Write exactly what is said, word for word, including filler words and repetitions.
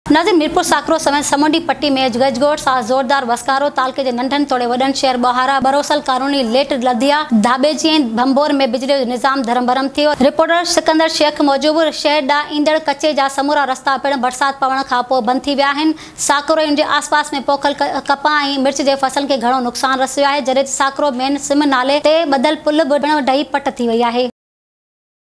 नाज़िम मीरपुर साकरो समेत समूंडी पट्टी में गजगोट सां ज़ोरदार वसकारो तालके जे नंढनि तोड़े वॾनि शहर ॿोहारा बरोसल कारोनी लेट लधिया धाबेजी ऐं भंबोर में बिजली जो निज़ाम धरम भरम थियो। रिपोर्टर सिकंदर शेख मूजिबि शहर ॾांहुं ईंदड़ कचे जा समूरा रस्ता पिणु बरसात पवण खां पोइ बंदि थी विया आहिनि। साकरो ऐं जे आसपास में पोखल कपाह ऐं मिर्च जे फसल खे घणो नुक़सानु रसियो आहे, जॾहिं साकरो मेन सिम नाले ते ॿधल पुल बि ढही पट थी वई आहे।